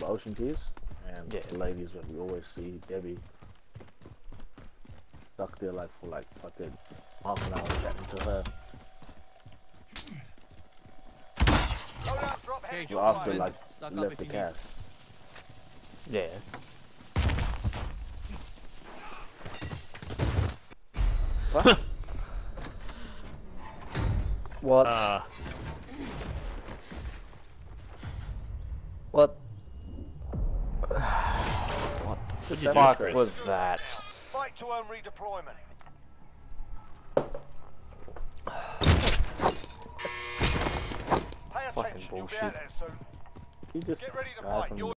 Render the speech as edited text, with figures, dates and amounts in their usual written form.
the ocean keys, and the ladies that we always see, Debbie, stuck there like for like fucking half an hour chatting to her. So after like we left the cast. Yeah. What? What? What? What the fuck was that? Fight to earn redeployment. Pay Fucking attention, you'll be bullshit. out there soon. You just Get ready to died fight. from You're